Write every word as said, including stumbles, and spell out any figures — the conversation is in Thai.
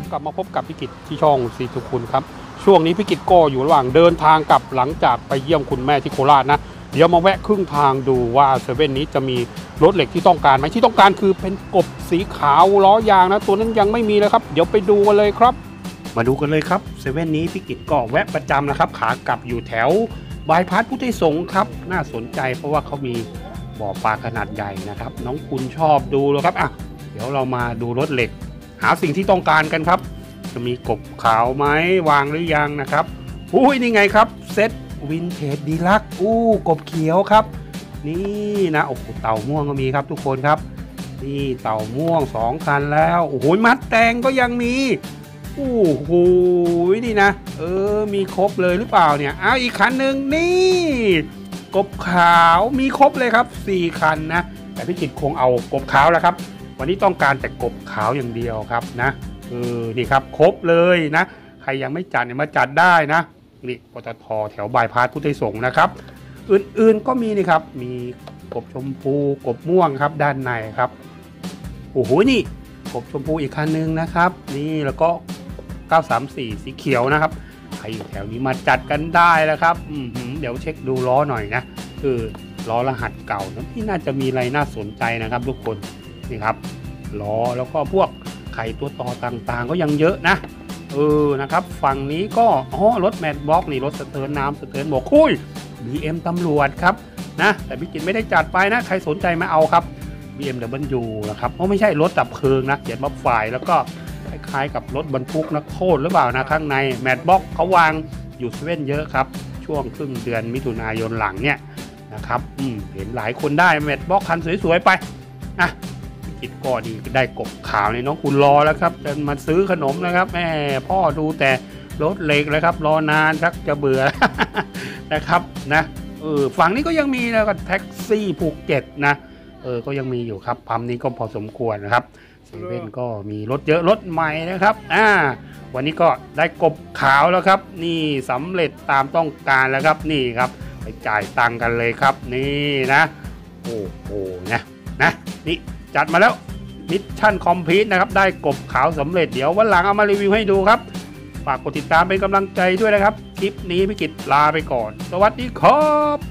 กลับมาพบกับพิกิจที่ช่องสีทุกคุณครับช่วงนี้พิกิจก็อยู่ระหว่างเดินทางกลับหลังจากไปเยี่ยมคุณแม่ที่โคราชนะเดี๋ยวมาแวะครึ่งทางดูว่าเซเว่นนี้จะมีรถเหล็กที่ต้องการไหมที่ต้องการคือเป็นกบสีขาวล้อยางนะตัวนั้นยังไม่มีเลยครับเดี๋ยวไปดูกันเลยครับมาดูกันเลยครับเซเว่นนี้พิกิจก็แวะประจำนะครับขากลับอยู่แถวบายพาสพุทธิสงฆ์ครับน่าสนใจเพราะว่าเขามีบ่อปลาขนาดใหญ่นะครับน้องคุณชอบดูเลยครับอ่ะเดี๋ยวเรามาดูรถเหล็กหาสิ่งที่ต้องการกันครับจะมีกบขาวไหมวางหรือยังนะครับอุ้ยนี่ไงครับเซ็ตวินเทจดีลักซ์อู้กบเขียวครับนี่นะโอ้โหเต่าม่วงก็มีครับทุกคนครับนี่เต่าม่วงสองคันแล้วโอ้โหมัดแตงก็ยังมีโอ้โหนี่นะเออมีครบเลยหรือเปล่าเนี่ยอ้าวอีกคันหนึ่งนี่กบขาวมีครบเลยครับสี่คันนะแต่พี่กิตคงเอากบขาวแล้วครับวันนี้ต้องการแต่กบขาวอย่างเดียวครับนะเออนี่ครับครบเลยนะใครยังไม่จัดเนี่ยมาจัดได้นะนี่ปตท.แถวบายพาสพุทธิสงฆ์นะครับอื่นๆก็มีนี่ครับมีกบชมพูกบม่วงครับด้านในครับโอ้โหนี่กบชมพูอีกคันนึงนะครับนี่แล้วก็เก้าสามสี่สีเขียวนะครับใครอยู่แถวนี้มาจัดกันได้แล้วครับอืมเดี๋ยวเช็คดูล้อหน่อยนะคือล้อรหัสเก่านะที่น่าจะมีอะไรน่าสนใจนะครับทุกคนนี่ครับล้อแล้วก็พวกไข่ตัวต่อต่างๆก็ยังเยอะนะเออนะครับฝั่งนี้ก็อ๋อรถแมทบ็อกนี่รถสเตอร์น้ำสเตอร์บอกคุย บี เอ็ม ตำรวจครับนะแต่พี่กินไม่ได้จัดไปนะใครสนใจมาเอาครับ บี เอ็ม ดับเบิลยู นะครับเพราะไม่ใช่รถดับเพลิงนะเขียนว่าฝ่ายแล้วก็คล้ายๆกับรถบรรทุกนักโทษหรือเปล่านะข้างในแมทบ็อกเขาวางอยู่เซเว่นเยอะครับช่วงครึ่งเดือนมิถุนายนหลังเนี่ยนะครับอืมเห็นหลายคนได้แมทบ็อกคันสวยๆไปอ่ะกิจก็ดีได้กบขาวในน้องคุณรอแล้วครับจะมาซื้อขนมนะครับแม่พ่อดูแต่รถเหล็กเลยครับรอนานชักจะเบื่อ นะครับนะเออฝั่งนี้ก็ยังมีนะก็แท็กซี่ภูเก็ตนะเออก็ยังมีอยู่ครับปั๊มนี้ก็พอสมควรนะครับเซเว่นก็มีรถเยอะรถใหม่นะครับอ่าวันนี้ก็ได้กบขาวแล้วครับนี่สำเร็จตามต้องการแล้วครับนี่ครับไปจ่ายตังค์กันเลยครับนี่นะโอ้โหนะนะนี่จัดมาแล้วมิชชั่นคอมพลีทนะครับได้กบขาวสำเร็จเดี๋ยววันหลังเอามารีวิวให้ดูครับฝากกดติดตามเป็นกำลังใจด้วยนะครับคลิปนี้พี่กิตลาไปก่อนสวัสดีครับ